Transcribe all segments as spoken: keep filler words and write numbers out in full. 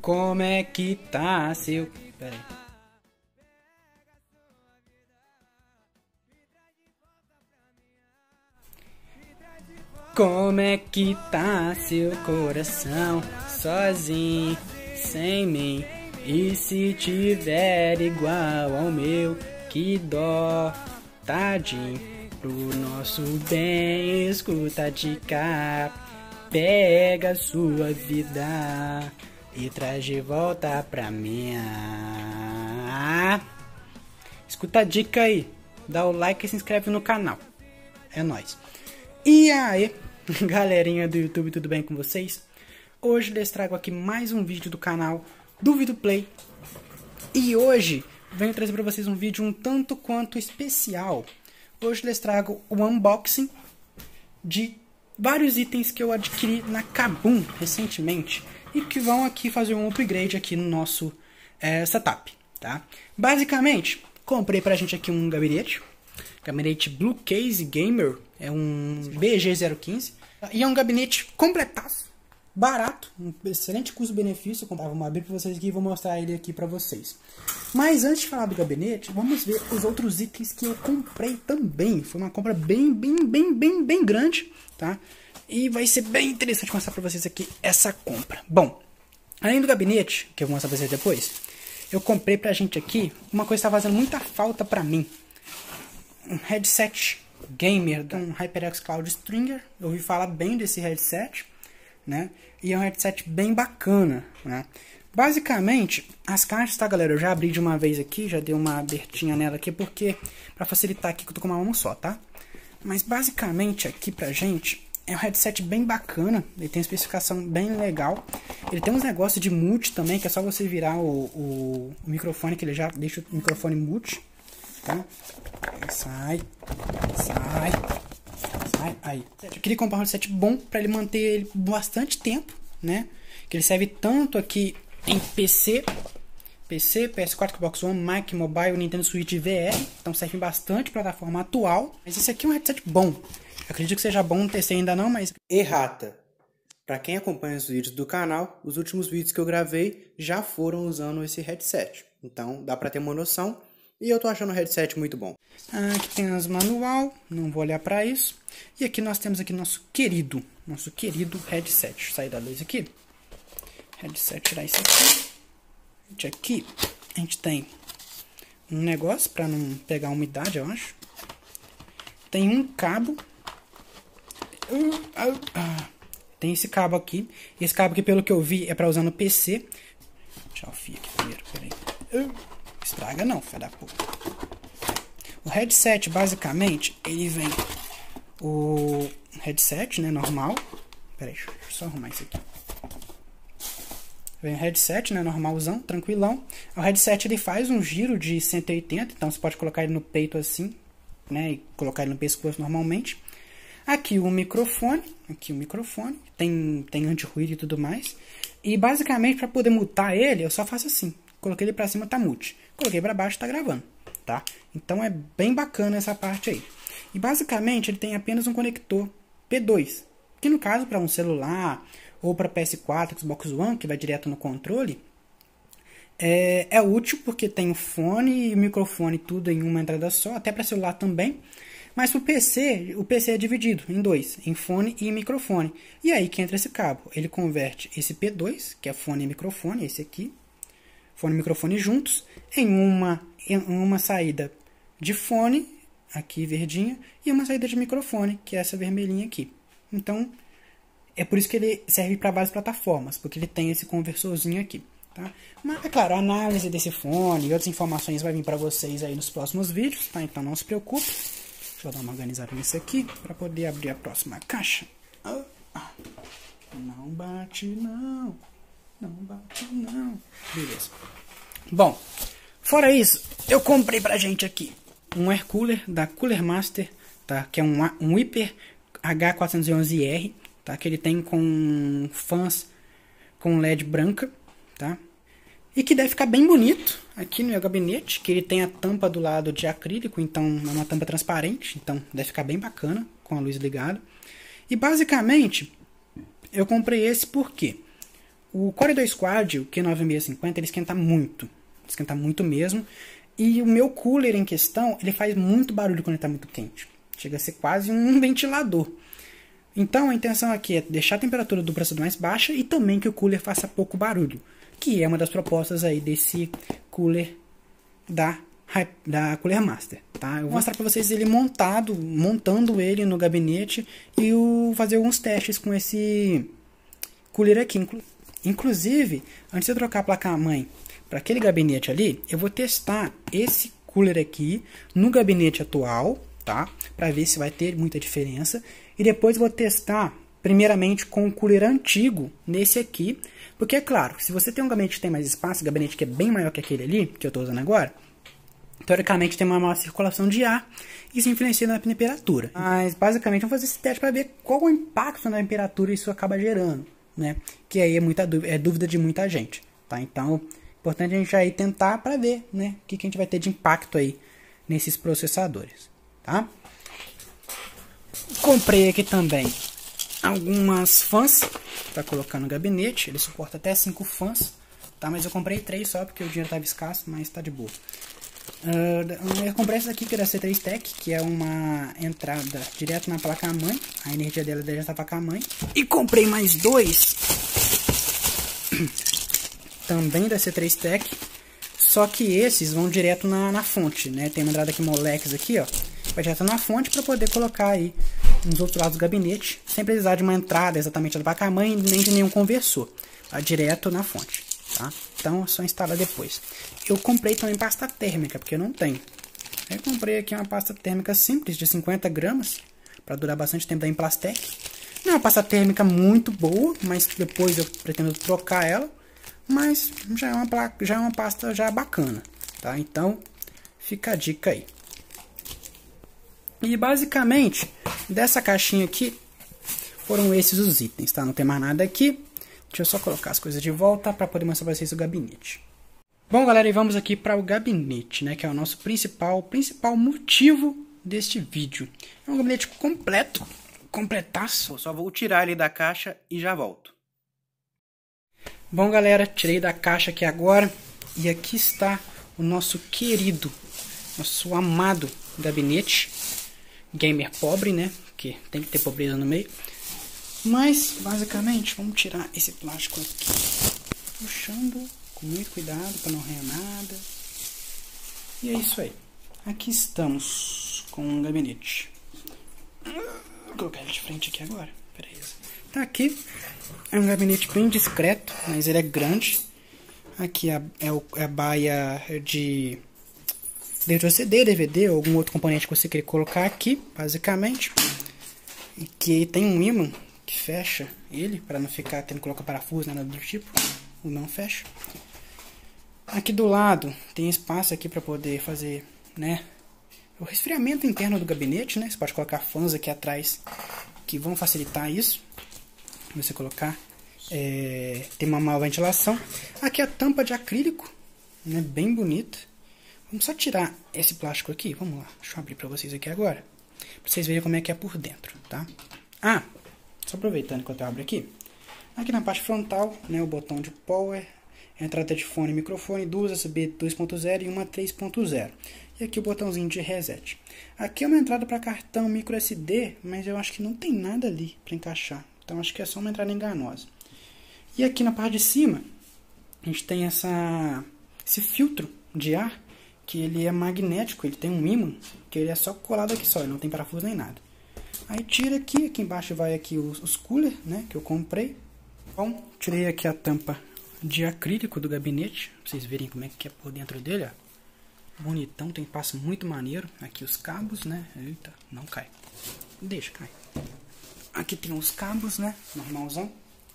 Como é que tá seu... Pera aí. Como é que tá seu coração sozinho, sem mim? E se tiver igual ao meu, que dó, tadinho. Pro nosso bem, escuta a dica, pega a sua vida e traz de volta pra mim. Escuta a dica aí, dá o like e se inscreve no canal. É nóis. E aí, galerinha do YouTube, tudo bem com vocês? Hoje eu les trago aqui mais um vídeo do canal Duvido Play. E hoje venho trazer para vocês um vídeo um tanto quanto especial. Hoje eu les trago o unboxing de vários itens que eu adquiri na Kabum recentemente e que vão aqui fazer um upgrade aqui no nosso é, setup, tá? Basicamente, comprei pra gente aqui um gabinete, gabinete Blue Case Gamer, é um B G zero quinze, e é um gabinete completaço, barato, um excelente custo-benefício. Eu vou abrir para vocês aqui e vou mostrar ele aqui para vocês. Mas antes de falar do gabinete, vamos ver os outros itens que eu comprei também. Foi uma compra bem, bem, bem, bem, bem grande, tá? E vai ser bem interessante mostrar para vocês aqui essa compra. Bom, além do gabinete, que eu vou mostrar para vocês depois, eu comprei pra gente aqui uma coisa que está fazendo muita falta pra mim. Um headset gamer, um HyperX Cloud Stringer. Eu ouvi falar bem desse headset, né? E é um headset bem bacana, né? Basicamente, as caixas, tá, galera? Eu já abri de uma vez aqui, já dei uma abertinha nela aqui, porque pra facilitar aqui que eu tô com uma mão só, tá? Mas basicamente aqui pra gente é um headset bem bacana, ele tem uma especificação bem legal. Ele tem uns negócios de mute também, que é só você virar o, o, o microfone, que ele já deixa o microfone mute, tá? Sai, sai, sai, aí. Eu queria comprar um headset bom para ele manter ele bastante tempo, né? Que ele serve tanto aqui em P C, P C, P S quatro, Xbox One, Mac, Mobile, Nintendo Switch e V R. Então serve bastante plataforma atual. Mas esse aqui é um headset bom. Eu acredito que seja bom, não testei ainda não, mas... Errata. Para quem acompanha os vídeos do canal, os últimos vídeos que eu gravei já foram usando esse headset. Então dá para ter uma noção. E eu tô achando o headset muito bom. Aqui tem as manual, não vou olhar para isso. E aqui nós temos aqui nosso querido, nosso querido headset. Deixa eu sair da luz aqui. Headset, tirar isso aqui. Aqui a gente tem um negócio para não pegar umidade, eu acho. Tem um cabo. Tem esse cabo aqui. Esse cabo aqui, pelo que eu vi, é para usar no P C. Deixa eu fio aqui primeiro, peraí. Estraga não, filho da puta. O headset, basicamente, ele vem o headset, né, normal. Pera aí, deixa eu só arrumar isso aqui. Vem o headset, né, normalzão, tranquilão. O headset, ele faz um giro de cento e oitenta, então você pode colocar ele no peito assim, né, e colocar ele no pescoço normalmente. Aqui o microfone, aqui o microfone, tem, tem anti-ruído e tudo mais. E basicamente, para poder mutar ele, eu só faço assim. Coloquei ele pra cima, tá mute. Coloquei pra baixo, tá gravando, tá? Então é bem bacana essa parte aí. E basicamente ele tem apenas um conector P dois, que no caso para um celular ou para P S quatro, Xbox One, que vai direto no controle, é, é útil porque tem o fone e o microfone tudo em uma entrada só, até para celular também. Mas pro P C, o P C é dividido em dois, em fone e microfone. E aí que entra esse cabo, ele converte esse P dois, que é fone e microfone, esse aqui, fone e microfone juntos, em uma, em uma saída de fone, aqui verdinha, e uma saída de microfone, que é essa vermelhinha aqui. Então, é por isso que ele serve para várias plataformas, porque ele tem esse conversorzinho aqui, tá? Mas, é claro, a análise desse fone e outras informações vai vir para vocês aí nos próximos vídeos, tá? Então não se preocupe. Deixa eu dar uma organizada nisso aqui, para poder abrir a próxima caixa. Não bate, não. Não bate não. Beleza. Bom, fora isso, eu comprei pra gente aqui um air cooler da Cooler Master, tá? Que é um, um Hyper H quatrocentos e onze R, tá? Que ele tem com fãs com L E D branca, tá? E que deve ficar bem bonito aqui no meu gabinete, que ele tem a tampa do lado de acrílico, então é uma tampa transparente, então deve ficar bem bacana com a luz ligada. E basicamente, eu comprei esse porque O Core dois Quad, o Q nove seis cinquenta, ele esquenta muito. Esquenta muito mesmo. E o meu cooler em questão, ele faz muito barulho quando ele está muito quente. Chega a ser quase um ventilador. Então a intenção aqui é deixar a temperatura do processador mais baixa e também que o cooler faça pouco barulho. Que é uma das propostas aí desse cooler da, da Cooler Master. Tá? Eu vou mostrar para vocês ele montado, montando ele no gabinete e o, fazer alguns testes com esse cooler aqui. Inclusive, antes de eu trocar a placa-mãe para aquele gabinete ali, eu vou testar esse cooler aqui no gabinete atual, tá? Para ver se vai ter muita diferença. E depois vou testar, primeiramente, com o cooler antigo nesse aqui. Porque, é claro, se você tem um gabinete que tem mais espaço, um gabinete que é bem maior que aquele ali, que eu estou usando agora, teoricamente tem uma maior circulação de ar. Isso influencia na temperatura. Mas, basicamente, vamos fazer esse teste para ver qual o impacto na temperatura isso acaba gerando, né? Que aí é, muita dúvida, é dúvida de muita gente, tá? Então, importante a gente já ir tentar para ver, né, o que, que a gente vai ter de impacto aí nesses processadores, tá? Comprei aqui também algumas fãs para colocar no gabinete. Ele suporta até cinco fãs, tá? Mas eu comprei três só porque o dinheiro estava escasso, mas tá de boa. Uh, eu comprei essa aqui que é da C três Tech, que é uma entrada direto na placa-mãe. A energia dela é direto na placa-mãe. E comprei mais dois também da C três Tech, só que esses vão direto na, na fonte, né? Tem uma entrada aqui Molex aqui, ó, vai direto na fonte para poder colocar aí nos outros lados do gabinete, sem precisar de uma entrada exatamente da placa-mãe nem de nenhum conversor, vai direto na fonte, tá? Então é só instalar depois. Eu comprei também pasta térmica, porque eu não tenho. Eu comprei aqui uma pasta térmica simples de cinquenta gramas, para durar bastante tempo da Implastec. Não é uma pasta térmica muito boa, mas depois eu pretendo trocar ela. Mas já é uma placa, já é uma pasta já bacana, tá? Então fica a dica aí. E basicamente dessa caixinha aqui foram esses os itens, tá? Não tem mais nada aqui. Deixa eu só colocar as coisas de volta para poder mostrar para vocês o gabinete. Bom, galera, e vamos aqui para o gabinete, né? Que é o nosso principal, principal motivo deste vídeo. É um gabinete completo, completaço. Eu só vou tirar ele da caixa e já volto. Bom, galera, tirei da caixa aqui agora e aqui está o nosso querido, nosso amado gabinete gamer pobre, né? Que tem que ter pobreza no meio. Mas, basicamente, vamos tirar esse plástico aqui, puxando com muito cuidado para não arranhar nada. E é isso aí. Aqui estamos com o gabinete. Vou colocar ele de frente aqui agora. Pera aí. Tá aqui. É um gabinete bem discreto, mas ele é grande. Aqui é, é, o, é a baia de leitor C D, D V D ou algum outro componente que você queira colocar aqui, basicamente. E que tem um ímã que fecha ele, para não ficar tendo que colocar parafuso, nada do tipo. O não fecha. Aqui do lado tem espaço aqui para poder fazer, né, o resfriamento interno do gabinete, né? Você pode colocar fãs aqui atrás que vão facilitar isso. Você colocar, é, tem uma maior ventilação. Aqui a tampa de acrílico, né, bem bonita. Vamos só tirar esse plástico aqui, vamos lá, deixa eu abrir para vocês aqui agora, para vocês verem como é que é por dentro, tá? Ah, só aproveitando enquanto eu abro aqui, aqui na parte frontal, né, o botão de power, entrada de fone e microfone, duas U S B dois ponto zero e uma três ponto zero. E aqui o botãozinho de reset. Aqui é uma entrada para cartão micro S D, mas eu acho que não tem nada ali para encaixar. Então acho que é só uma entrada enganosa. E aqui na parte de cima, a gente tem essa, esse filtro de ar, que ele é magnético, ele tem um ímã, que ele é só colado aqui só, ele não tem parafuso nem nada. Aí tira aqui, aqui embaixo vai aqui os, os cooler, né, que eu comprei. Bom, tirei aqui a tampa de acrílico do gabinete, pra vocês verem como é que é por dentro dele, ó. Bonitão, tem passo muito maneiro. Aqui os cabos, né, eita, não cai. Deixa, cai. Aqui tem os cabos, né, normalzão.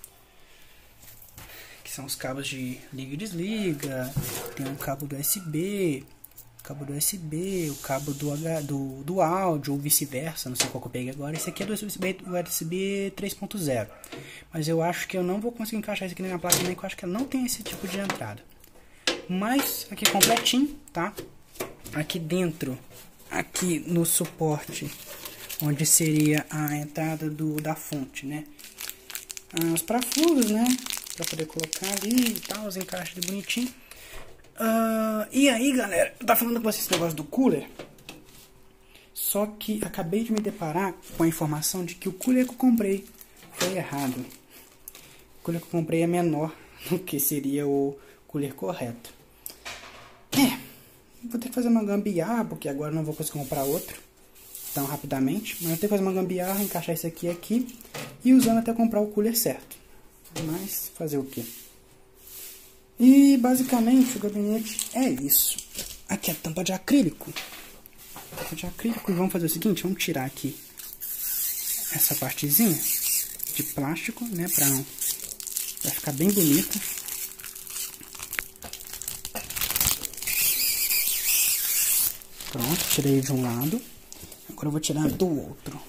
Que são os cabos de liga e desliga. Tem um cabo do U S B, cabo do U S B, o cabo do, H, do, do áudio, ou vice-versa, não sei qual que eu peguei agora. Esse aqui é do U S B, U S B três ponto zero. Mas eu acho que eu não vou conseguir encaixar isso aqui na minha placa, nem que eu acho que ela não tem esse tipo de entrada. Mas aqui completinho, tá? Aqui dentro, aqui no suporte, onde seria a entrada do, da fonte, né? Os parafusos, né? para poder colocar ali e tal, os encaixes de bonitinho. Uh, e aí, galera, eu tava falando com vocês esse negócio do cooler. Só que acabei de me deparar com a informação de que o cooler que eu comprei foi errado. O cooler que eu comprei é menor do que seria o cooler correto. É, vou ter que fazer uma gambiarra, porque agora não vou conseguir comprar outro tão rapidamente. Mas eu tenho que fazer uma gambiarra, encaixar esse aqui aqui e usando até comprar o cooler certo. Mas fazer o quê? E basicamente o gabinete é isso. Aqui é a tampa de acrílico. Tampa de acrílico. E vamos fazer o seguinte, vamos tirar aqui essa partezinha de plástico, né, pra, pra ficar bem bonita. Pronto, tirei de um lado. Agora eu vou tirar do outro.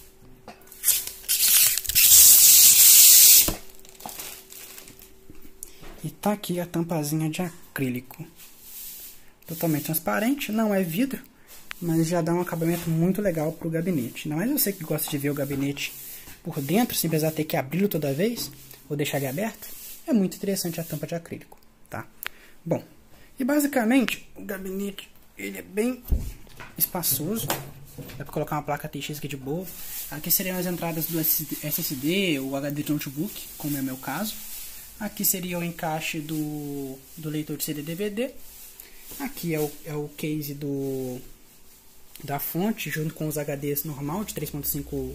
E tá aqui a tampazinha de acrílico. Totalmente transparente, não é vidro, mas já dá um acabamento muito legal pro gabinete. Ainda mais você que gosta de ver o gabinete por dentro, sem precisar ter que abri-lo toda vez, ou deixar ele aberto. É muito interessante a tampa de acrílico, tá? Bom, e basicamente o gabinete, ele é bem espaçoso. Dá pra colocar uma placa T X aqui de boa. Aqui seriam as entradas do S S D ou H D de notebook, como é o meu caso. Aqui seria o encaixe do, do leitor de C D D V D. Aqui é o, é o case do, da fonte, junto com os H Ds normal, de três ponto cinco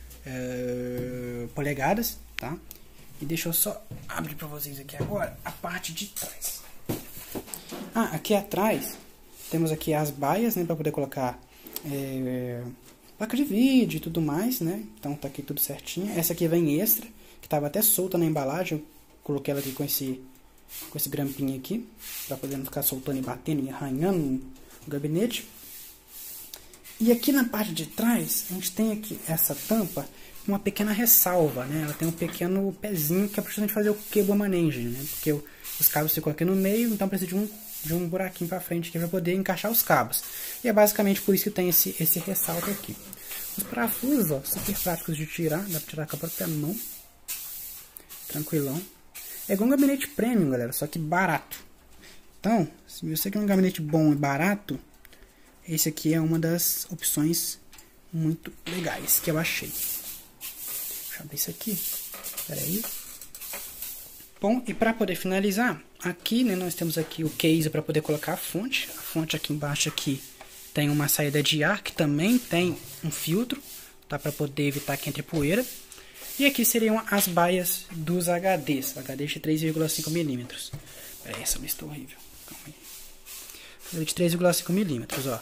é, polegadas, tá? E deixa eu só abrir para vocês aqui agora a parte de trás. Ah, aqui atrás temos aqui as baias, né, para poder colocar é, placa de vídeo e tudo mais, né? Então tá aqui tudo certinho. Essa aqui vem extra, que estava até solta na embalagem. Eu coloquei ela aqui com esse, com esse grampinho aqui, para poder não ficar soltando e batendo e arranhando no gabinete. E aqui na parte de trás, a gente tem aqui essa tampa, uma pequena ressalva, né? Ela tem um pequeno pezinho que é para a gente fazer o cable management, né? Porque o, os cabos ficam aqui no meio, então precisa de um, de um buraquinho para frente aqui para poder encaixar os cabos. E é basicamente por isso que tem esse, esse ressalto aqui. Os parafusos, ó, super práticos de tirar, dá para tirar com a própria mão. Tranquilão. É igual um gabinete premium, galera, só que barato. Então, se você quer um gabinete bom e barato, esse aqui é uma das opções muito legais que eu achei. Deixa eu abrir isso aqui. Espera aí. Bom, e para poder finalizar, aqui, né, nós temos aqui o case para poder colocar a fonte. A fonte aqui embaixo aqui tem uma saída de ar que também tem um filtro, tá, para poder evitar que entre poeira. E aqui seriam as baias dos H Ds, H Ds de três vírgula cinco milímetros. Pera aí, essa lista é horrível. Calma aí. De três vírgula cinco milímetros, ó.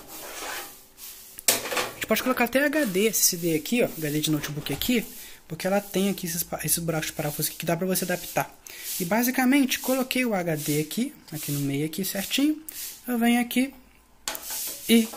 A gente pode colocar até H D, S S D aqui, ó, H D de notebook aqui, porque ela tem aqui esses, esses buracos de parafuso aqui que dá pra você adaptar. E basicamente, coloquei o H D aqui, aqui no meio aqui certinho. Eu venho aqui e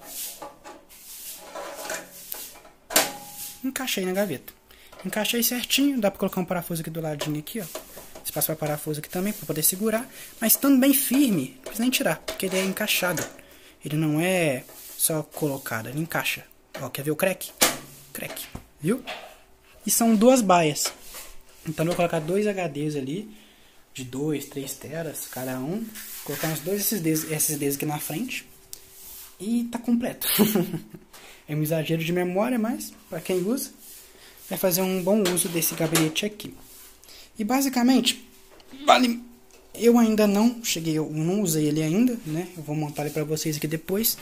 encaixei na gaveta. Encaixei certinho, dá pra colocar um parafuso aqui do ladinho aqui, ó. Espaço para parafuso aqui também, pra poder segurar. Mas estando bem firme, não precisa nem tirar, porque ele é encaixado. Ele não é só colocado, ele encaixa. Ó, quer ver o crack? Crack, viu? E são duas baias. Então eu vou colocar dois H Ds ali, de dois, três teras cada um. Colocar uns dois S S Ds, S S Ds aqui na frente. E tá completo. É um exagero de memória, mas pra quem usa, vai fazer um bom uso desse gabinete aqui. E basicamente, vale, eu ainda não cheguei, eu não usei ele ainda, né? Eu vou montar ele para vocês aqui depois.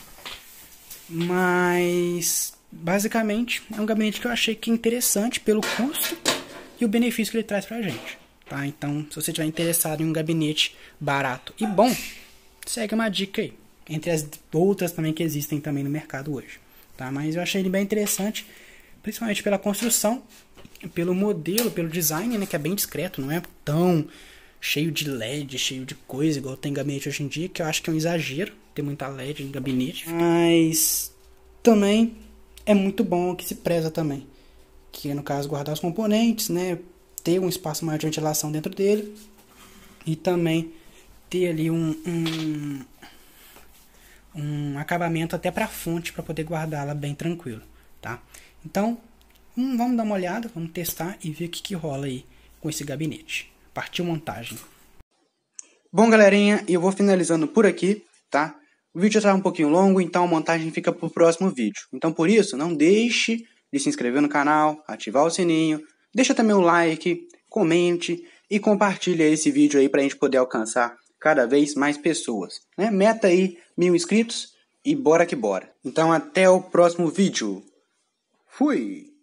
Mas basicamente é um gabinete que eu achei que é interessante pelo custo e o benefício que ele traz pra gente, tá? Então, se você estiver interessado em um gabinete barato e bom, segue uma dica aí, entre as outras também que existem também no mercado hoje, tá? Mas eu achei ele bem interessante, principalmente pela construção, pelo modelo, pelo design, né, que é bem discreto, não é tão cheio de L E D, cheio de coisa, igual tem gabinete hoje em dia, que eu acho que é um exagero ter muita L E D em gabinete. Mas também é muito bom que se preza também, que no caso guardar os componentes, né, ter um espaço maior de ventilação dentro dele e também ter ali um, um, um acabamento até para a fonte, para poder guardá-la bem tranquilo, tá? Então, hum, vamos dar uma olhada, vamos testar e ver o que, que rola aí com esse gabinete. Partiu montagem. Bom, galerinha, eu vou finalizando por aqui, tá? O vídeo está um pouquinho longo, então a montagem fica para o próximo vídeo. Então, por isso, não deixe de se inscrever no canal, ativar o sininho, deixa também o like, comente e compartilhe esse vídeo aí para a gente poder alcançar cada vez mais pessoas, né? Meta aí mil inscritos e bora que bora. Então, até o próximo vídeo. Fui!